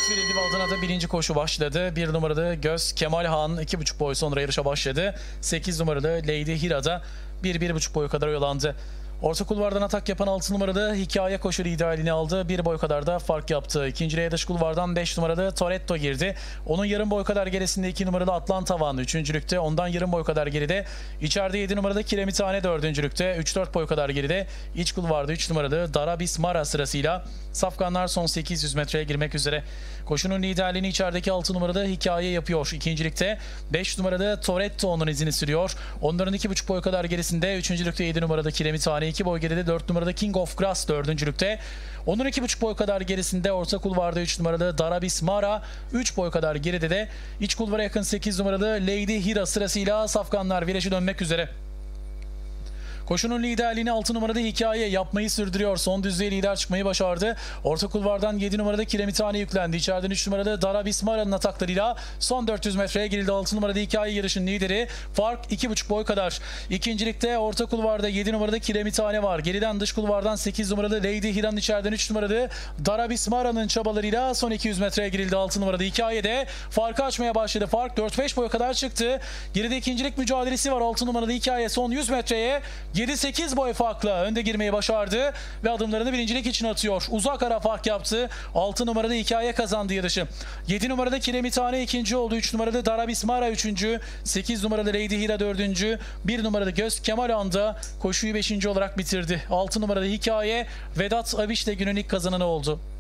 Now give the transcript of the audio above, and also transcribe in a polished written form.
verildi ve adına da birinci koşu başladı. 1 numaralı Göz Kemal Han 2,5 boy sonra yarışa başladı. 8 numaralı Lady Hira da 1-1,5 boy kadar oyalandı. Orta kulvardan atak yapan 6 numaralı Hikaye koşu liderliğini aldı. 1 boy kadar da fark yaptı. İkinciliğe dış kulvardan 5 numaralı Toretto girdi. Onun yarım boy kadar gerisinde 2 numaralı Atlanta Van üçüncülükte. Ondan yarım boy kadar geride. İçeride 7 numaralı Kiremithane dördüncülükte. 3-4 boy kadar geride. İç kulvarda 3 numaralı Darabis Mara sırasıyla safkanlar son 800 metreye girmek üzere. Koşunun liderliğini içerideki 6 numaralı Hikaye yapıyor. İkincilikte 5 numaralı Toretto onun izini sürüyor. Onların 2,5 boy kadar gerisinde. Üçüncülükte 7 numarada Kiremithane 2 boy geride. 4 numarada King of Grass dördüncülükte. Onun 2,5 boy kadar gerisinde orta kulvarda 3 numaralı Darabis Mara 3 boy kadar geride de iç kulvara yakın 8 numaralı Lady Hira sırasıyla safkanlar virajı dönmek üzere. Koşunun liderliğini 6 numarada Hikaye yapmayı sürdürüyor. Son düzlüğe lider çıkmayı başardı. Orta kulvardan 7 numarada Kiremithane yüklendi. İçeriden 3 numarada Darabis Mara'nın ataklarıyla son 400 metreye girildi. 6 numarada Hikaye yarışın lideri. Fark 2,5 boy kadar. İkincilikte orta kulvarda 7 numarada Kiremithane var. Geriden dış kulvardan 8 numaralı Lady Hira'nın içeriden 3 numaralı Darabis Mara'nın çabalarıyla son 200 metreye girildi. 6 numarada Hikaye'de farkı açmaya başladı. Fark 4-5 boy kadar çıktı. Geride ikincilik mücadelesi var. 6 numarada Hikaye son 100 metreye 7-8 boy farkla önde girmeyi başardı ve adımlarını birincilik için atıyor. Uzak ara fark yaptı. 6 numarada Hikaye kazandı yarışı. 7 numarada Kiremithane ikinci oldu. 3 numarada Darabis Mara üçüncü. 8 numaralı Lady Hira dördüncü. 1 numarada Göz Kemal Han da koşuyu 5. olarak bitirdi. 6 numarada Hikaye Vedat Aviş de günün ilk kazananı oldu.